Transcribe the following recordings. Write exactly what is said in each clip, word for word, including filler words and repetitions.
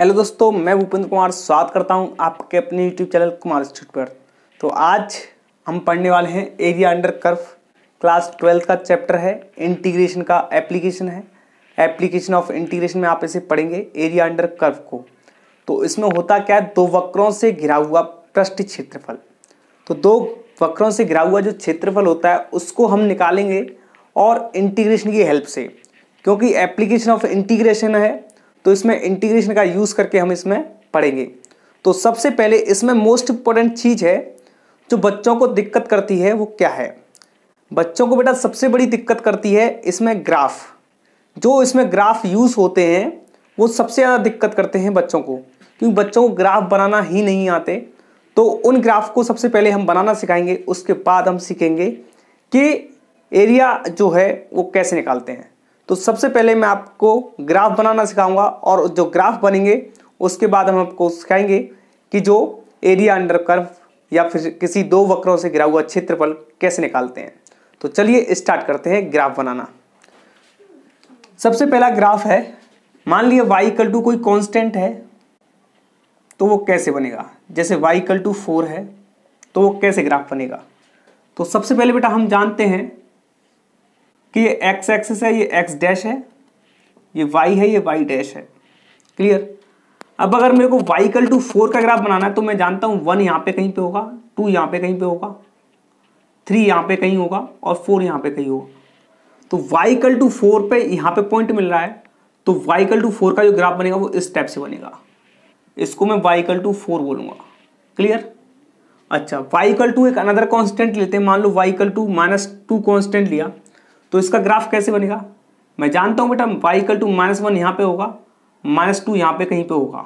Hello दोस्तों, मैं भूपेंद्र कुमार स्वागत करता हूं आपके अपने यूट्यूब चैनल कुमार इंस्टीट्यूट पर। तो आज हम पढ़ने वाले हैं area under curve, class twelfth का चैप्टर है, इंटीग्रेशन का एप्लीकेशन है। एप्लीकेशन ऑफ इंटीग्रेशन में आप इसे पढ़ेंगे एरिया अंडर कर्व को। तो इसमें होता क्या है, दो वक्रों से घिरा हुआ पृष्ठीय क्षेत्रफल। तो दो वक्रों से घिरा हुआ जो क्षेत्रफल होता है उसको हम निकालेंगे और इंटीग्रेशन की हेल्प से, क्योंकि एप्लीकेशन ऑफ इंटीग्रेशन है तो इसमें इंटीग्रेशन का यूज़ करके हम इसमें पढ़ेंगे। तो सबसे पहले इसमें मोस्ट इम्पोर्टेंट चीज़ है जो बच्चों को दिक्कत करती है वो क्या है। बच्चों को बेटा सबसे बड़ी दिक्कत करती है इसमें ग्राफ। जो इसमें ग्राफ यूज़ होते हैं वो सबसे ज़्यादा दिक्कत करते हैं बच्चों को, क्योंकि बच्चों को ग्राफ बनाना ही नहीं आते। तो उन ग्राफ को सबसे पहले हम बनाना सिखाएंगे, उसके बाद हम सीखेंगे कि एरिया जो है वो कैसे निकालते हैं। तो सबसे पहले मैं आपको ग्राफ बनाना सिखाऊंगा और जो ग्राफ बनेंगे उसके बाद हम आपको सिखाएंगे कि जो एरिया अंडर कर्व या फिर किसी दो वक्रों से घिरा हुआ क्षेत्रफल कैसे निकालते हैं। तो चलिए स्टार्ट करते हैं ग्राफ बनाना। सबसे पहला ग्राफ है, मान लिया y इक्वल टू कोई कांस्टेंट है तो वो कैसे बनेगा। जैसे y इक्वल टू फोर है तो वो कैसे ग्राफ बनेगा। तो सबसे पहले बेटा हम जानते हैं कि ये x एक्सिस है, ये x डैश है, ये y है, ये y डैश है। क्लियर। अब अगर मेरे को y इक्वल टू फोर का ग्राफ बनाना है तो मैं जानता हूँ वन यहाँ पे कहीं पे होगा, टू यहाँ पे कहीं पे होगा, थ्री यहाँ पे कहीं होगा और फोर यहाँ पे कहीं होगा। तो y इक्वल टू फोर पे यहाँ पे पॉइंट मिल रहा है तो y इक्वल टू फोर का जो ग्राफ बनेगा वो इस टाइप से बनेगा। इसको मैं y इक्वल टू फोर बोलूँगा। क्लियर। अच्छा, y इक्वल टू एक अनदर कॉन्स्टेंट लेते हैं, मान लो y equal to minus two constant लिया तो इसका ग्राफ कैसे बनेगा। मैं जानता हूं बेटा y equal to minus one यहाँ पे होगा, माइनस टू यहाँ पे कहीं पे होगा।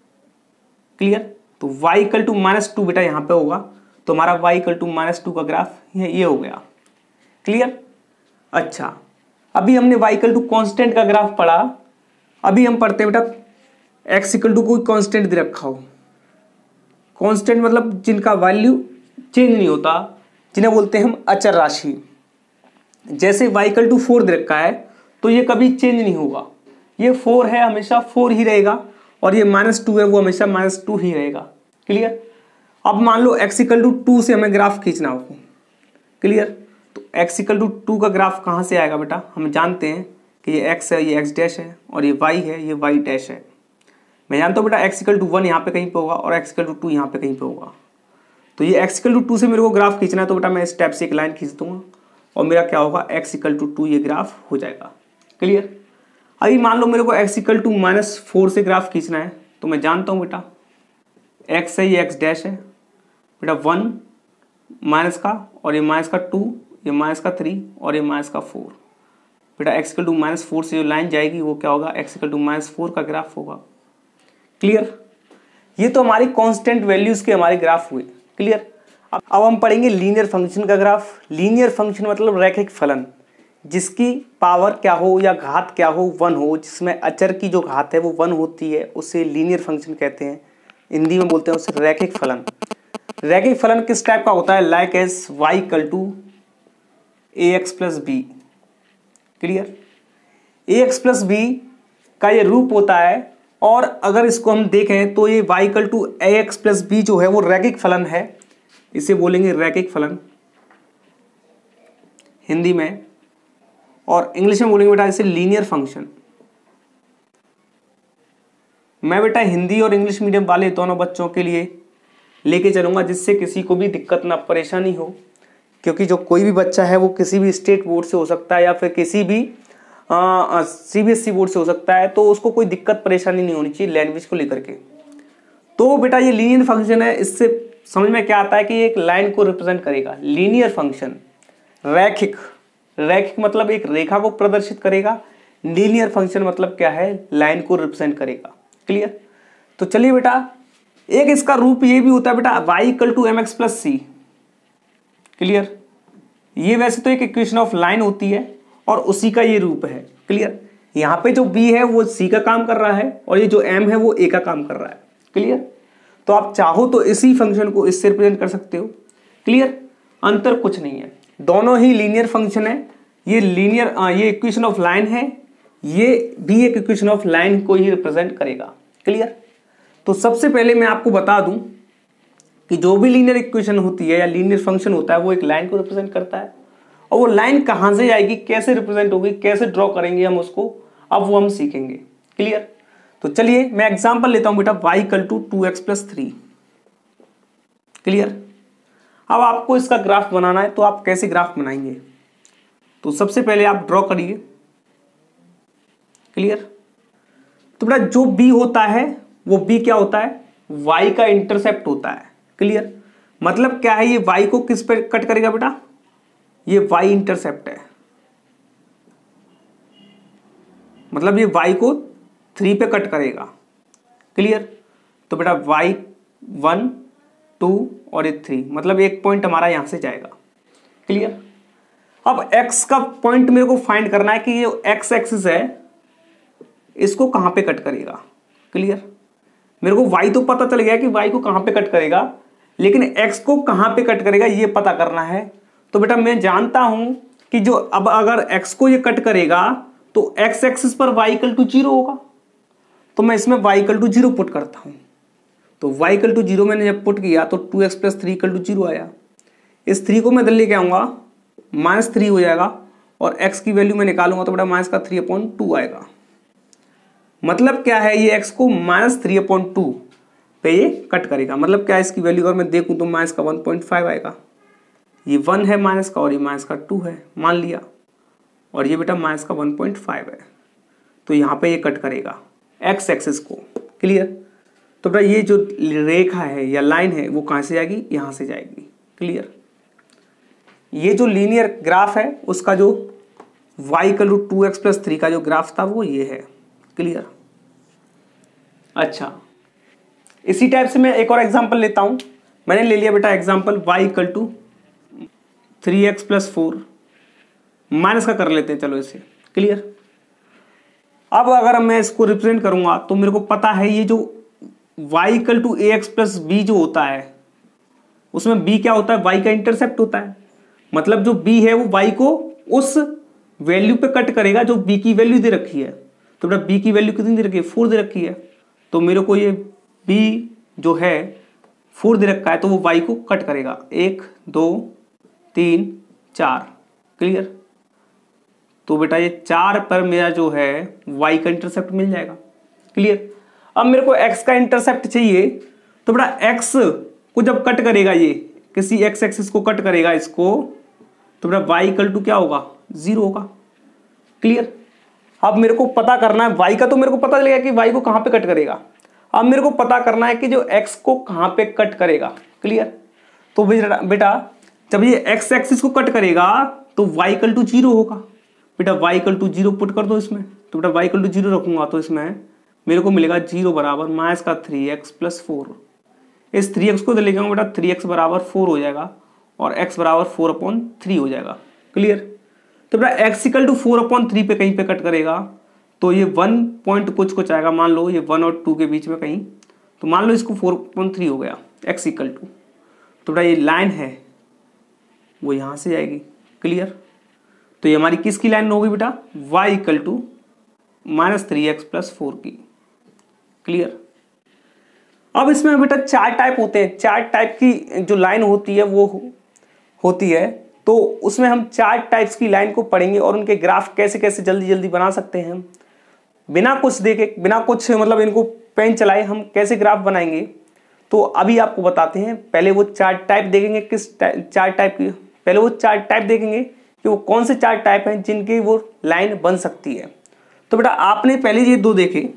क्लियर। तो y equal to minus two बेटा यहाँ पे होगा तो हमारा y equal to minus two का ग्राफ ये ये हो गया। क्लियर। अच्छा, अभी हमने y इक्वल टू कॉन्स्टेंट का ग्राफ पढ़ा, अभी हम पढ़ते हैं बेटा x इक्वल टू कोई कॉन्स्टेंट दे रखा हो। कॉन्स्टेंट मतलब जिनका वैल्यू चेंज नहीं होता, जिन्हें बोलते हैं हम अचर राशि। जैसे y इक्वल टू फोर दे रखा है तो ये कभी चेंज नहीं होगा, ये फोर है हमेशा फोर ही रहेगा, और ये माइनस टू है वो हमेशा माइनस टू ही रहेगा। क्लियर। अब मान लो x इक्वल टू टू से हमें ग्राफ खींचना हो। क्लियर। तो x इक्वल टू टू का ग्राफ कहाँ से आएगा बेटा, हम जानते हैं कि ये x है, ये x डैश है, और ये y है, ये y डैश है। मैं जानता हूँ बेटा x इक्वल टू वन यहाँ पे कहीं पे होगा और x इक्वल टू टू यहाँ पे कहीं पे होगा। तो ये x इक्वल टू टू से मेरे को ग्राफ खींचना है तो बेटा मैं इस टाइप से एक लाइन खींच दूंगा और मेरा क्या होगा x इक्वल टू टू ये ग्राफ हो जाएगा। क्लियर। अभी मान लो मेरे को x equal to minus four से ग्राफ खींचना है तो मैं जानता हूँ बेटा x है, ये x डैश है बेटा, वन माइनस का, और ये माइनस का टू, ये माइनस का थ्री और ये माइनस का फोर। बेटा x equal to minus four से जो लाइन जाएगी वो क्या होगा, x equal to minus four का ग्राफ होगा। क्लियर। ये तो हमारी कांस्टेंट वैल्यूज के हमारे ग्राफ हुए। क्लियर। अब अब हम पढ़ेंगे लीनियर फंक्शन का ग्राफ। लीनियर फंक्शन मतलब रैखिक फलन, जिसकी पावर क्या हो या घात क्या हो वन हो, जिसमें अचर की जो घात है वो वन होती है, उसे लीनियर फंक्शन कहते हैं। हिंदी में बोलते हैं उसे रैखिक फलन। रैखिक फलन किस टाइप का होता है, like as y equal to a x plus b. Clear. A x plus b का ये रूप होता है, और अगर इसको हम देखें तो ये y equal to a x plus b जो है वो रैखिक फलन है, इसे बोलेंगे रैखिक फलन हिंदी में, और इंग्लिश में बोलेंगे बेटा इसे लीनियर फंक्शन। मैं बेटा हिंदी और इंग्लिश मीडियम वाले दोनों बच्चों के लिए लेके चलूंगा, जिससे किसी को भी दिक्कत ना परेशानी हो, क्योंकि जो कोई भी बच्चा है वो किसी भी स्टेट बोर्ड से हो सकता है या फिर किसी भी सीबीएसई बोर्ड से हो सकता है, तो उसको कोई दिक्कत परेशानी नहीं होनी चाहिए लैंग्वेज को लेकर के। तो बेटा ये लीनियर फंक्शन है, इससे समझ में क्या आता है कि एक लाइन को रिप्रेजेंट करेगा। लीनियर फंक्शन रैखिक, रैखिक मतलब एक रेखा को प्रदर्शित करेगा। लीनियर फंक्शन मतलब क्या है, लाइन को रिप्रेजेंट करेगा। क्लियर। तो चलिए बेटा, एक इसका रूप ये भी होता है बेटा y equal to m x plus c. Clear. ये वैसे तो एक इक्वेशन ऑफ लाइन होती है और उसी का ये रूप है। क्लियर। यहाँ पे जो b है वो c का काम कर रहा है और ये जो m है वो a का काम कर रहा है। क्लियर। तो आप चाहो तो इसी फंक्शन को इससे रिप्रेजेंट कर सकते हो। क्लियर। अंतर कुछ नहीं है, दोनों ही लीनियर फंक्शन है। ये लीनियर ये इक्वेशन ऑफ लाइन है, ये भी एक इक्वेशन ऑफ लाइन को ही रिप्रेजेंट करेगा। क्लियर। तो सबसे पहले मैं आपको बता दूं कि जो भी लीनियर इक्वेशन होती है या लीनियर फंक्शन होता है वो एक लाइन को रिप्रेजेंट करता है, और वो लाइन कहाँ से आएगी, कैसे रिप्रेजेंट होगी, कैसे ड्रॉ करेंगे हम उसको, अब वो हम सीखेंगे। क्लियर। तो चलिए मैं एग्जांपल लेता हूं बेटा, y equal to two x plus three. Clear. अब आपको इसका ग्राफ बनाना है, तो आप कैसे ग्राफ बनाएंगे, तो सबसे पहले आप ड्रॉ करिए। क्लियर। तो बेटा जो b होता है वो b क्या होता है, y का इंटरसेप्ट होता है। क्लियर। मतलब क्या है, ये y को किस पे कट करेगा बेटा, ये y इंटरसेप्ट है, मतलब ये y को थ्री पे कट करेगा। क्लियर। तो बेटा y वन टू और ये थ्री, मतलब एक पॉइंट हमारा यहां से जाएगा। क्लियर। अब x का पॉइंट मेरे को फाइंड करना है कि ये x एक्सिस है, इसको कहां पे कट करेगा। क्लियर। मेरे को y तो पता चल गया कि y को कहां पे कट करेगा, लेकिन x को कहां पे कट करेगा ये पता करना है। तो बेटा मैं जानता हूं कि जो अब अगर x को ये कट करेगा तो x एक्सिस पर y इक्वल टू जीरो होगा, तो मैं इसमें y equal to zero put करता हूं। तो y इक्वल टू जीरो मैंने जब पुट किया तो two x plus three equal to zero आया। इस थ्री को मैं इधर लेके आऊंगा, माइनस थ्री हो जाएगा, और x की वैल्यू मैं निकालूंगा तो बेटा माइनस का थ्री अपॉन टू आएगा। मतलब क्या है, ये x को माइनस थ्री अपॉन टू पे ये कट करेगा। मतलब क्या है, इसकी वैल्यू अगर मैं देखूं तो माइनस का वन पॉइंट फाइव आएगा। ये वन है माइनस का, और ये माइनस का टू है मान लिया, और ये बेटा माइनस का वन पॉइंट फाइव है। तो यहाँ पे ये कट करेगा x एक्सिस को। क्लियर। तो बेटा ये जो रेखा है या लाइन है वो कहाँ से जाएगी, यहाँ से जाएगी। क्लियर। ये जो लीनियर ग्राफ है उसका जो y equal to two x plus three का जो ग्राफ था वो ये है। क्लियर। अच्छा, इसी टाइप से मैं एक और एग्जांपल लेता हूं। मैंने ले लिया बेटा example y equal to three x plus four, minus का कर लेते हैं चलो इसे। क्लियर। अब अगर मैं इसको रिप्रेजेंट करूंगा तो मेरे को पता है ये जो y equal to a x plus b जो होता है उसमें b क्या होता है, y का इंटरसेप्ट होता है। मतलब जो b है वो y को उस वैल्यू पे कट करेगा जो b की वैल्यू दे रखी है। तो बेटा b की वैल्यू कितनी दे रखी है, फोर दे रखी है। तो मेरे को ये b जो है फोर दे रखा है, तो वो y को कट करेगा, एक दो तीन चार। क्लियर। तो बेटा ये चार पर मेरा जो है y का इंटरसेप्ट मिल जाएगा। क्लियर। अब मेरे को x का इंटरसेप्ट चाहिए, तो बेटा x को जब कट करेगा, ये किसी x एक्सिस को कट करेगा इसको, तो बेटा y इक्वल टू क्या होगा, जीरो होगा। क्लियर। अब मेरे को पता करना है y का, तो मेरे को पता चलेगा कि y को कहां पे कट करेगा। अब मेरे को पता करना है कि जो x को कहां पे कट करेगा। क्लियर। तो बेटा जब ये x एक्सिस को कट करेगा तो y इक्वल टू जीरो होगा। बेटा y equal to zero put कर दो इसमें, तो बेटा y इक्वल टू जीरो रखूंगा तो इसमें मेरे को मिलेगा जीरो बराबर माइनस का थ्री एक्स प्लस फोर। इस थ्री एक्स को इधर लेके आऊंगा बेटा, थ्री एक्स बराबर फोर हो जाएगा, और x बराबर फोर अपॉन थ्री हो जाएगा। क्लियर। तो बेटा x equal to four upon three पे कहीं पे कट करेगा, तो ये वन पॉइंट कुछ कुछ आएगा, मान लो ये वन और टू के बीच में कहीं, तो मान लो इसको फोर अपॉन थ्री हो गया x इक्वल टू। तो बेटा ये लाइन है वो यहाँ से जाएगी। क्लियर। तो ये हमारी किसकी लाइन होगी बेटा, y equal to minus three x plus four की। क्लियर। अब इसमें बेटा चार टाइप होते हैं, चार टाइप की जो लाइन होती है वो होती है, तो उसमें हम चार टाइप्स की लाइन को पढ़ेंगे और उनके ग्राफ कैसे कैसे जल्दी जल्दी बना सकते हैं बिना कुछ देखे, बिना कुछ मतलब इनको पेन चलाए हम कैसे ग्राफ बनाएंगे। तो अभी आपको बताते हैं। पहले वो चार टाइप देखेंगे, किस चार टाइप की, पहले वो चार टाइप देखेंगे कि वो कौन से चार टाइप हैं जिनकी वो लाइन बन सकती है। तो बेटा आपने पहले ये दो देखे,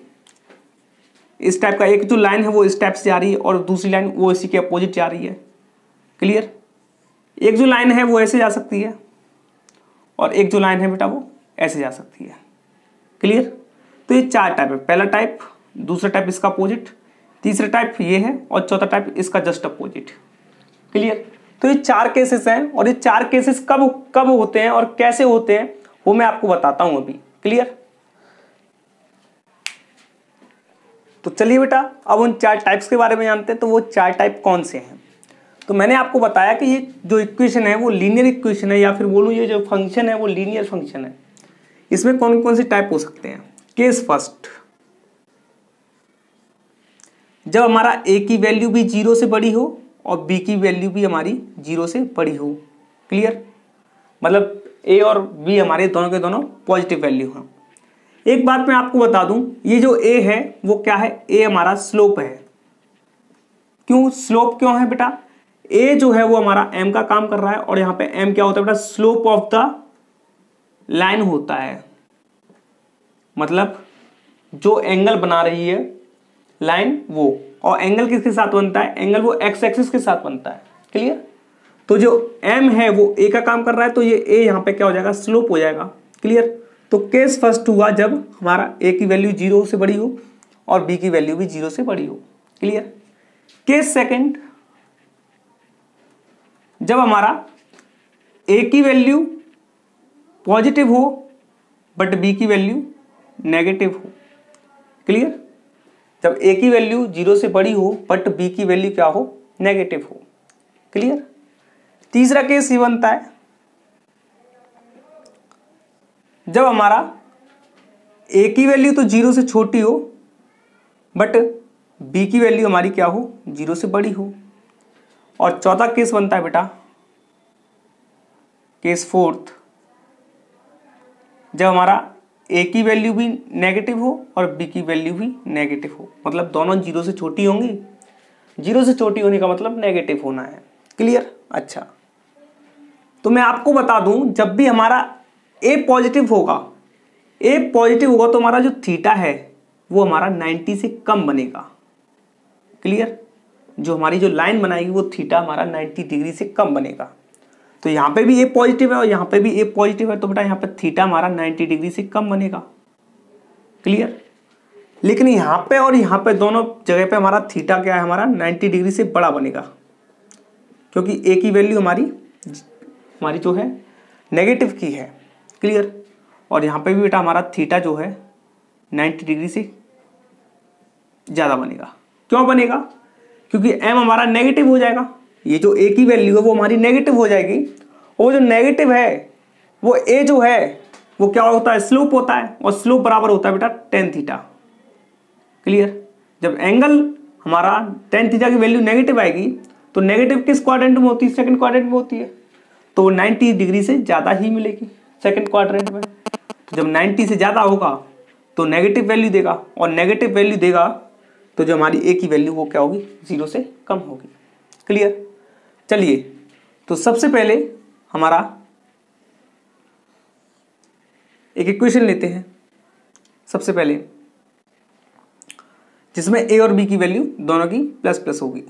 इस टाइप का एक जो लाइन है वो इस टाइप से जा रही है और दूसरी लाइन वो इसी के अपोजिट जा रही है। क्लियर। एक जो लाइन है वो ऐसे जा सकती है और एक जो लाइन है बेटा वो ऐसे जा सकती है। क्लियर। तो ये चार टाइप है, पहला टाइप, दूसरा टाइप इसका अपोजिट, तीसरा टाइप ये है और चौथा टाइप इसका जस्ट अपोजिट। क्लियर। तो ये चार केसेस हैं और ये चार केसेस कब कब होते हैं और कैसे होते हैं वो मैं आपको बताता हूं अभी। क्लियर। तो चलिए बेटा अब उन चार टाइप्स के बारे में जानते हैं। तो वो चार टाइप कौन से हैं। तो मैंने आपको बताया कि ये जो इक्वेशन है वो लीनियर इक्वेशन है, या फिर बोलूँ ये जो फंक्शन है वो लीनियर फंक्शन है। इसमें कौन कौन से टाइप हो सकते हैं। केस फर्स्ट, जब हमारा ए की वैल्यू भी जीरो से बड़ी हो और बी की वैल्यू भी हमारी जीरो से बड़ी हो। क्लियर, मतलब ए और बी हमारे दोनों के दोनों पॉजिटिव वैल्यू हैं। एक बात मैं आपको बता दूं, ये जो ए है वो क्या है, ए हमारा स्लोप है। क्यों स्लोप क्यों है बेटा, ए जो है वो हमारा एम का काम कर रहा है और यहाँ पे एम क्या होता है बेटा, स्लोप ऑफ द लाइन होता है। मतलब जो एंगल बना रही है लाइन वो, और एंगल किसके साथ बनता है, एंगल वो एक्स एक्सिस के साथ बनता है। क्लियर, तो जो एम है वो ए का काम कर रहा है, तो ये ए यहाँ पे क्या हो जाएगा, स्लोप हो जाएगा। क्लियर, तो केस फर्स्ट हुआ जब हमारा ए की वैल्यू जीरो से बड़ी हो और बी की वैल्यू भी जीरो से बड़ी हो। क्लियर, केस सेकंड, जब हमारा ए की वैल्यू पॉजिटिव हो बट बी की वैल्यू नेगेटिव हो। क्लियर, जब ए की वैल्यू जीरो से बड़ी हो बट बी की वैल्यू क्या हो, नेगेटिव हो। क्लियर, तीसरा केस ये बनता है जब हमारा ए की वैल्यू तो जीरो से छोटी हो बट बी की वैल्यू हमारी क्या हो, जीरो से बड़ी हो। और चौथा केस बनता है बेटा केस फोर्थ, जब हमारा ए की वैल्यू भी नेगेटिव हो और बी की वैल्यू भी नेगेटिव हो, मतलब दोनों जीरो से छोटी होंगी। जीरो से छोटी होने का मतलब नेगेटिव होना है। क्लियर, अच्छा तो मैं आपको बता दूं, जब भी हमारा ए पॉजिटिव होगा, ए पॉजिटिव होगा तो हमारा जो थीटा है वो हमारा नाइन्टी से कम बनेगा। क्लियर, जो हमारी जो लाइन बनाएगी वो थीटा हमारा नाइन्टी डिग्री से कम बनेगा। तो यहाँ पे भी ए पॉजिटिव है और यहाँ पे भी ए पॉजिटिव है, तो बेटा यहाँ पे थीटा हमारा नाइन्टी डिग्री से कम बनेगा। क्लियर, लेकिन यहाँ पे और यहाँ पे दोनों जगह पे हमारा थीटा क्या है, हमारा नाइन्टी डिग्री से बड़ा बनेगा, क्योंकि ए की वैल्यू हमारी हमारी जो है नेगेटिव की है। क्लियर, और यहाँ पे भी बेटा हमारा थीटा जो है नाइन्टी डिग्री से ज़्यादा बनेगा। क्यों बनेगा, क्योंकि एम हमारा नेगेटिव हो जाएगा, ये जो ए की वैल्यू है वो हमारी नेगेटिव हो जाएगी, और वो जो नेगेटिव है वो ए जो है वो क्या होता है, स्लोप होता है, और स्लोप बराबर होता है बेटा टेन थीटा। क्लियर, जब एंगल हमारा टेन थीटा की वैल्यू नेगेटिव आएगी तो नेगेटिव किस क्वाड्रेंट में होती है, सेकंड क्वाड्रेंट में होती है, तो नाइन्टी डिग्री से ज़्यादा ही मिलेगी सेकंड क्वाड्रेंट में। तो जब नाइन्टी से ज़्यादा होगा तो नेगेटिव वैल्यू देगा, और नेगेटिव वैल्यू देगा तो जो हमारी ए की वैल्यू वो क्या होगी, जीरो से कम होगी। क्लियर, चलिए तो सबसे पहले हमारा एक इक्वेशन लेते हैं सबसे पहले, जिसमें ए और बी की वैल्यू दोनों की प्लस प्लस होगी।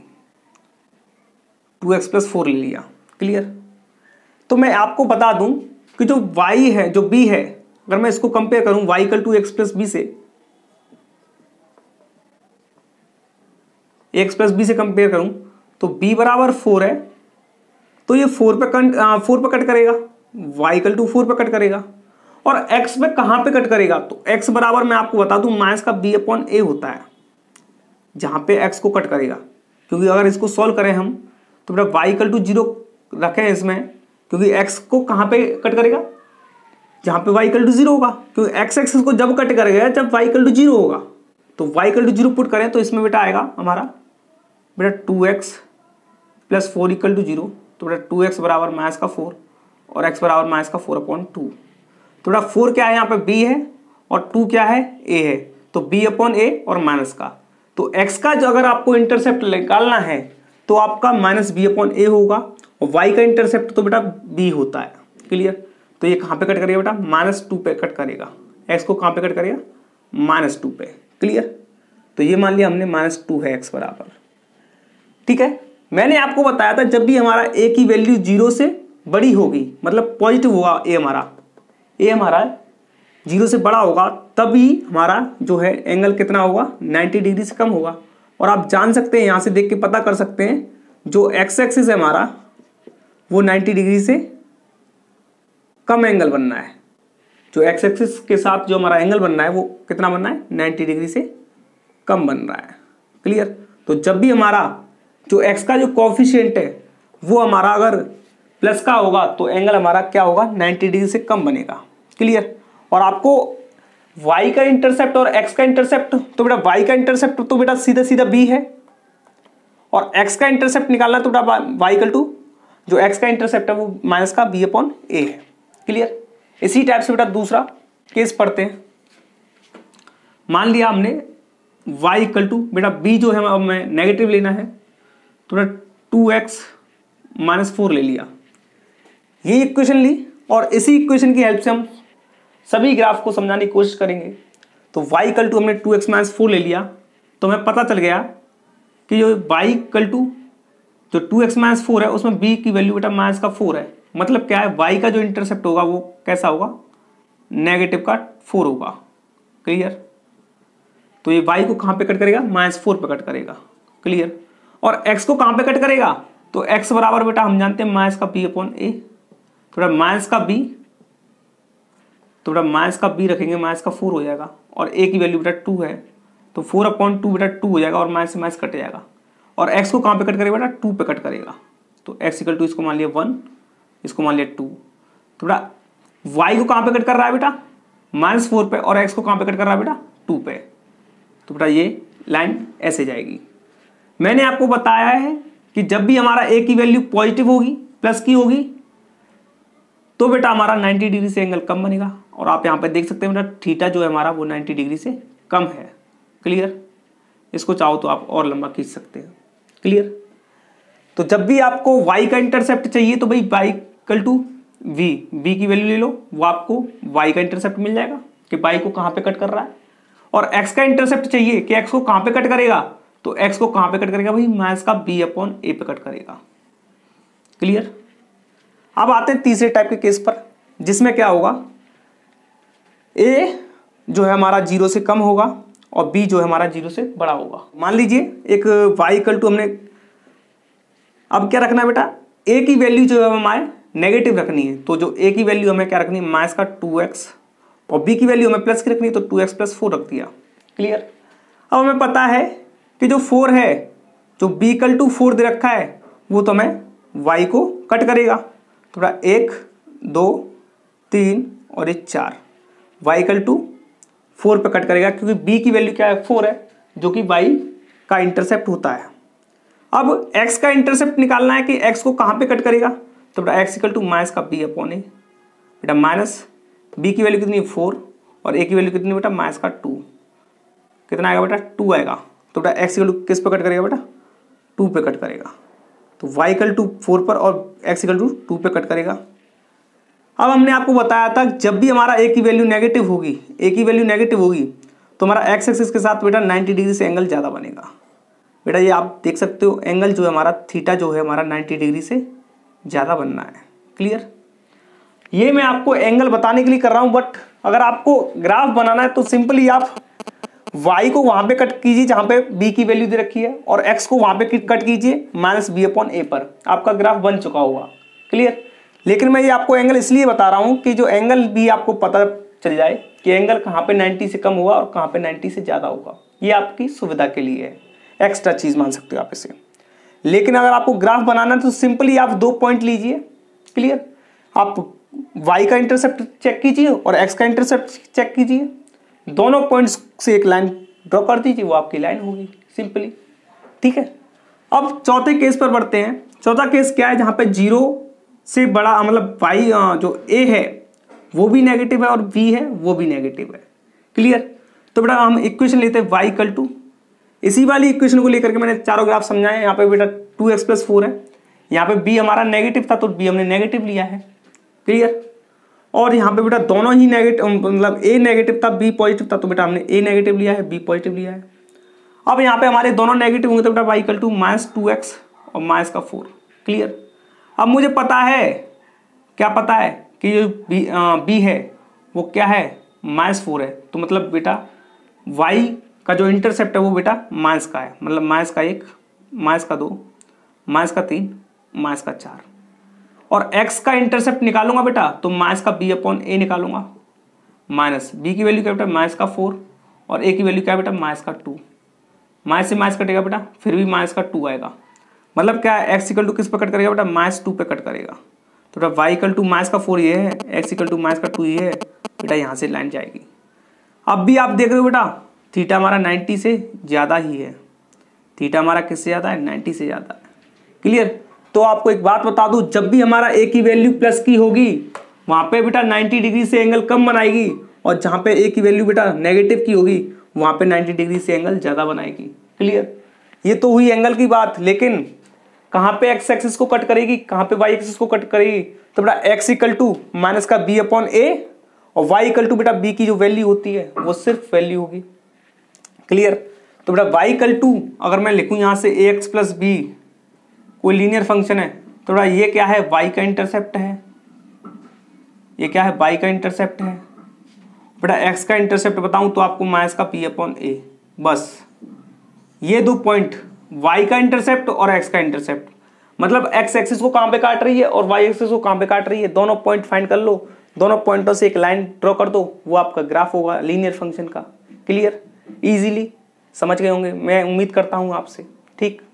टू एक्स प्लस फोर ले लिया। क्लियर, तो मैं आपको बता दूं कि जो y है, जो b है, अगर मैं इसको कंपेयर करूं y equal to x plus b से, एक्स प्लस बी से कंपेयर करूं तो b बराबर फोर है, तो ये फोर पे कट फोर पे कट करेगा, y इक्वल टू फोर पे कट करेगा, और x पे कहां पे कट करेगा, तो x बराबर मैं आपको बता दूं माइनस का b अपॉन ए होता है, जहां पे x को कट करेगा। क्योंकि अगर इसको सॉल्व करें हम तो बेटा y इक्वल टू जीरो रखें इसमें, क्योंकि x को कहां पे कट करेगा, जहां पे y इक्वल टू जीरो होगा, क्योंकि x एक्सिस को जब कट करेगा जब y इक्वल टू जीरो होगा, तो y equal to zero put करें तो इसमें बेटा आएगा हमारा बेटा two x plus four equal to zero, तो बेटा टू एक्स बराबर माइनस का फोर और x बराबर माइनस का फोर अपॉन टू। तो बेटा फोर क्या है, यहाँ पे b है और टू क्या है, a है, तो b अपॉन ए और माइनस का, तो x का जो अगर आपको इंटरसेप्ट निकालना है तो आपका माइनस बी अपॉन ए होगा, और y का इंटरसेप्ट तो बेटा b होता है। क्लियर, तो ये कहाँ पे कट करेगा बेटा, माइनस टू पे कट करेगा, x को कहाँ पे कट करेगा, माइनस टू पे। क्लियर, तो ये मान लिया हमने माइनस टू है x बराबर। ठीक है, मैंने आपको बताया था जब भी हमारा a की वैल्यू जीरो से बड़ी होगी, मतलब पॉजिटिव होगा a हमारा, a हमारा जीरो से बड़ा होगा, तभी हमारा जो है एंगल कितना होगा, नाइन्टी डिग्री से कम होगा। और आप जान सकते हैं, यहाँ से देख के पता कर सकते हैं, जो एक्स एक्सिस है हमारा वो नाइन्टी डिग्री से कम एंगल बनना है, जो एक्स एक्सिस के साथ जो हमारा एंगल बनना है वो कितना बनना है, नाइन्टी डिग्री से कम बन रहा है। क्लियर, तो जब भी हमारा जो एक्स का जो कोफिशिएंट है वो हमारा अगर प्लस का होगा तो एंगल हमारा क्या होगा, नाइन्टी डिग्री से कम बनेगा। क्लियर, और आपको y का इंटरसेप्ट और x का इंटरसेप्ट, तो बेटा y का इंटरसेप्ट तो बेटा सीधा सीधा b है और x का इंटरसेप्ट निकालना तो बेटा y इक्वल टू जो x का इंटरसेप्ट है वो माइनस का b अपॉन a है। क्लियर। इसी टाइप से बेटा दूसरा केस पढ़ते हैं। मान लिया हमने y इक्वल टू बेटा b जो है हमें नेगेटिव लेना है तो बेटा टू एक्स माइनस फोर ले लिया, ये इक्वेशन ली और इसी इक्वेशन की हेल्प से हम सभी ग्राफ को समझाने की कोशिश करेंगे। तो y इक्वल टू हमने टू एक्स माइनस फोर ले लिया तो हमें पता चल गया कि जो y इक्वल टू जो टू एक्स माइनस फोर है उसमें b की वैल्यू बेटा माइनस का फोर है। मतलब क्या है, y का जो इंटरसेप्ट होगा वो कैसा होगा, नेगेटिव का फोर होगा। क्लियर। तो ये y को कहाँ पे कट करेगा, माइनस फोर पे कट करेगा। क्लियर। और x को कहाँ पे कट करेगा, तो x बराबर बेटा हम जानते हैं माइनस का b अपॉन ए, थोड़ा माइनस का b, तो बेटा माइनस का b रखेंगे माइनस का फोर हो जाएगा और a की वैल्यू बेटा टू है तो फोर अपॉन टू बेटा टू हो जाएगा और माइनस से माइनस कट जाएगा। और x को कहाँ पे कट करेगा बेटा, टू पे कट करेगा। तो x इक्वल टू इसको मान लिया वन, इसको मान लिया टू। तो बेटा y को कहाँ पे कट कर रहा है बेटा, माइनस फोर पे, और x को कहाँ पे कट कर रहा है बेटा, टू पे। तो बेटा ये लाइन ऐसे जाएगी। मैंने आपको बताया है कि जब भी हमारा a की वैल्यू पॉजिटिव होगी, प्लस की होगी, तो बेटा हमारा नाइन्टी डिग्री से एंगल कम बनेगा। और आप यहाँ पे देख सकते हैं बेटा थीटा जो है हमारा वो नाइन्टी डिग्री से कम है। क्लियर। इसको चाहो तो आप और लंबा खींच सकते हैं। क्लियर। तो जब भी आपको y का इंटरसेप्ट चाहिए तो भाई y equal to v, v की वैल्यू ले लो, वो आपको y का इंटरसेप्ट मिल जाएगा कि y को कहाँ पे कट कर रहा है। और x का इंटरसेप्ट चाहिए कि x को कहाँ पे कट करेगा, तो x को कहाँ पे कट करेगा भाई, माइनस का b अपॉन a पे कट करेगा। क्लियर। अब आते हैं तीसरे टाइप के केस पर, जिसमें क्या होगा, a जो है हमारा जीरो से कम होगा और b जो है हमारा जीरो से बड़ा होगा। मान लीजिए एक y इक्वल टू हमने, अब क्या रखना है बेटा, a की वैल्यू जो है हमारे नेगेटिव रखनी है। तो जो a की वैल्यू हमें क्या रखनी है, माइनस का टू एक्स, और b की वैल्यू हमें प्लस की रखनी है तो टू एक्स प्लस फोर रख दिया। क्लियर। अब हमें पता है कि जो फोर है, जो b इक्वल टू फोर दे रखा है, वो तो हमें y को कट करेगा। थोड़ा एक, दो, तीन और एक चार, y इक्वल टू फोर पे कट करेगा क्योंकि b की वैल्यू क्या है, फोर है, जो कि y का इंटरसेप्ट होता है। अब x का इंटरसेप्ट निकालना है कि x को कहाँ पे कट करेगा, तो बेटा x इक्वल टू माइनस का b अपॉन ए। बेटा माइनस b की वैल्यू कितनी है, फोर, और a की वैल्यू कितनी बेटा, माइनस का टू। कितना आएगा बेटा, टू आएगा। तो बेटा x इक्वल टू किस पे कट करेगा बेटा, टू पे कट करेगा। तो y इक्वल टू फोर पर और x इक्वल टू टू पे कट करेगा। अब हमने आपको बताया था जब भी हमारा a की वैल्यू नेगेटिव होगी, a की वैल्यू नेगेटिव होगी तो हमारा x एक्सिस के साथ बेटा नाइन्टी डिग्री से एंगल ज़्यादा बनेगा। बेटा ये आप देख सकते हो एंगल जो है हमारा थीटा जो है हमारा नाइन्टी डिग्री से ज़्यादा बनना है। क्लियर। ये मैं आपको एंगल बताने के लिए कर रहा हूँ, बट अगर आपको ग्राफ बनाना है तो सिंपली आप y को वहाँ पे कट कीजिए जहाँ पे b की वैल्यू दे रखी है और x को वहाँ पे कट कीजिए माइनस बी अपॉन ए पर, आपका ग्राफ बन चुका होगा। क्लियर। लेकिन मैं ये आपको एंगल इसलिए बता रहा हूँ कि जो एंगल भी आपको पता चल जाए कि एंगल कहाँ पे नाइन्टी से कम होगा और कहाँ पे नाइन्टी से ज़्यादा होगा। ये आपकी सुविधा के लिए है, एक्स्ट्रा चीज़ मान सकते हो आप इसे। लेकिन अगर आपको ग्राफ बनाना है तो सिंपली आप दो पॉइंट लीजिए। क्लियर। आप y का इंटरसेप्ट चेक कीजिए और x का इंटरसेप्ट चेक कीजिए, दोनों पॉइंट्स से एक लाइन ड्रॉ कर दीजिए, वो आपकी लाइन होगी सिंपली। ठीक है। अब चौथे केस पर बढ़ते हैं। चौथा केस क्या है, जहाँ पे जीरो से बड़ा मतलब y जो a है वो भी नेगेटिव है और b है वो भी नेगेटिव है। क्लियर। तो बेटा हम इक्वेशन लेते हैं y इक्वल टू, इसी वाली इक्वेशन को लेकर के मैंने चारों ग्राफ समझाए। यहाँ पे बेटा टू एक्स प्लस फोर है, यहाँ पे b हमारा नेगेटिव था तो b हमने नेगेटिव लिया है। क्लियर। और यहाँ पे बेटा दोनों ही नेगेटिव, मतलब a नेगेटिव था b पॉजिटिव था तो बेटा हमने a नेगेटिव लिया है, b पॉजिटिव लिया है। अब यहाँ पे हमारे दोनों नेगेटिव होंगे तो बेटा y equal to minus two x और माइनस का फोर। क्लियर। अब मुझे पता है, क्या पता है कि जो b, आ, b है वो क्या है, माइनस फोर है। तो मतलब बेटा y का जो इंटरसेप्ट है वो बेटा माइनस का है, मतलब माइनस का एक, माइनस का दो, माइनस का तीन, माइनस का चार। और x का इंटरसेप्ट निकालूंगा बेटा तो माइनस का b अपॉन ए निकालूंगा। माइनस b की वैल्यू क्या बेटा, माइनस का फोर, और a की वैल्यू क्या बेटा, माइनस का टू। माइनस से माइनस कटेगा बेटा, फिर भी माइनस का टू आएगा। मतलब क्या है, x इक्वल टू किस पे कट करेगा बेटा, माइनस टू पे कट करेगा। तो बेटा y इक्वल टू माइनस का फोर ये है, x इक्वल टू माइनस का टू ये है, बेटा यहाँ से लाइन जाएगी। अब भी आप देख रहे हो बेटा थीटा हमारा नाइन्टी से ज़्यादा ही है, थीटा हमारा किससे ज़्यादा है, नाइन्टी से ज़्यादा है। क्लियर। तो आपको एक बात बता दूं, जब भी हमारा ए की वैल्यू प्लस की होगी वहाँ पे बेटा नाइन्टी डिग्री से एंगल कम बनाएगी, और जहाँ पे ए की वैल्यू बेटा नेगेटिव की होगी वहाँ पे नाइन्टी डिग्री से एंगल ज़्यादा बनाएगी। क्लियर। ये तो हुई एंगल की बात, लेकिन कहाँ पे एक्स एक्सिस को कट करेगी, कहाँ पे वाई एक्सिस को कट करेगी? तो बेटा एक्स इक्वल टू माइनस का बी अपॉन ए, और वाई इक्वल टू बेटा बी की जो वैल्यू होती है वो सिर्फ वैल्यू होगी। क्लियर। तो बेटा वाई इक्वल टू अगर मैं लिखूँ यहाँ से ए एक्स प्लस बी कोई लीनियर फंक्शन है, तो बेटा ये क्या है, वाई का इंटरसेप्ट है। ये क्या है, वाई का इंटरसेप्ट है। बेटा एक्स का इंटरसेप्ट बताऊं तो आपको माइनस का पी अपॉन ए। बस ये दो पॉइंट, वाई का इंटरसेप्ट और एक्स का इंटरसेप्ट, मतलब एक्स एक्सिस को कहाँ पे काट रही है और वाई एक्सिस को कहाँ पे काट रही है, दोनों पॉइंट फाइंड कर लो, दोनों पॉइंटों से एक लाइन ड्रॉ कर दो, वो आपका ग्राफ होगा लीनियर फंक्शन का। क्लियर। इजीली समझ गए होंगे, मैं उम्मीद करता हूँ आपसे। ठीक।